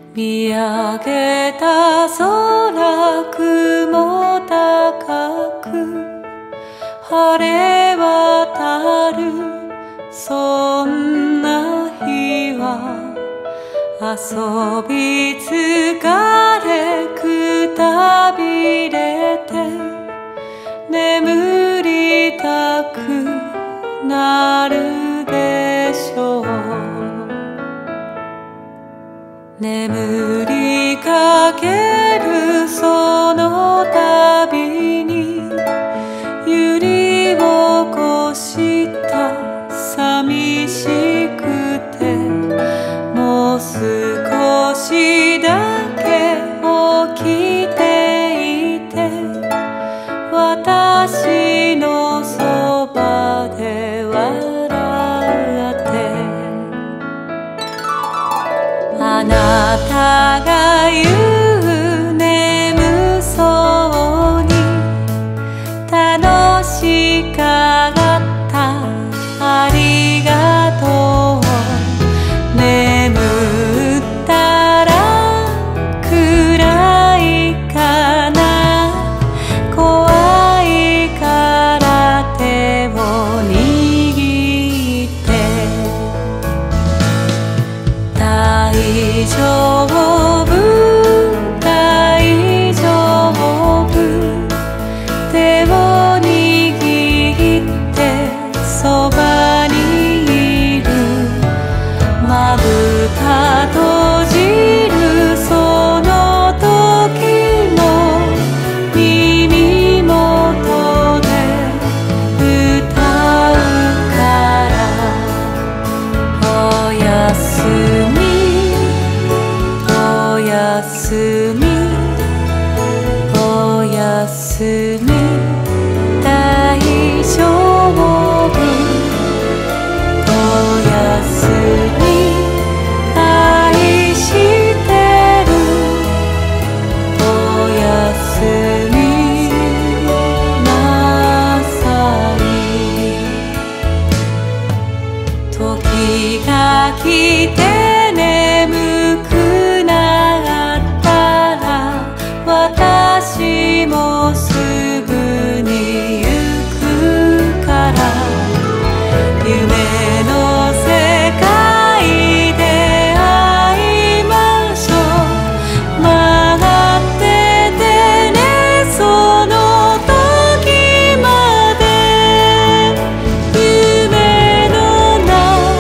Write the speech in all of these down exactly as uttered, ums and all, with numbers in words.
見上げた空雲高く晴れ渡るそんな日は遊び疲れくたびれて眠りたくなるでしょう。眠りかけるその度に揺り起こした寂しくてもう少しだけ起きていて私のそばで笑ってあなたが言う眠そうに楽しかったありがとう眠ったら暗いかな怖いから手を握って大丈夫大丈夫手を握ってそばにいるまぶた閉じるその時も耳元で歌うからおやすみおやすみおやすみ大丈夫おやすみ愛してるおやすみなさい時が来て眠くなったら私もすぐに行くから夢の世界で会いましょう曲がっててねその時まで夢の中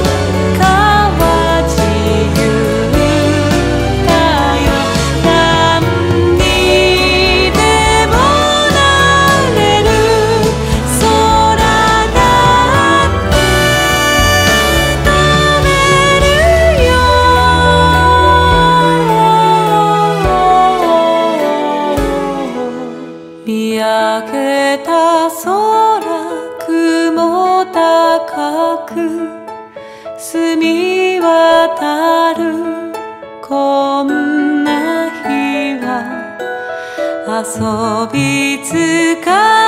は自由だよ何にでもなれる空だって飛べるよ見上げた空雲高く澄み渡るこんな日は遊び疲れ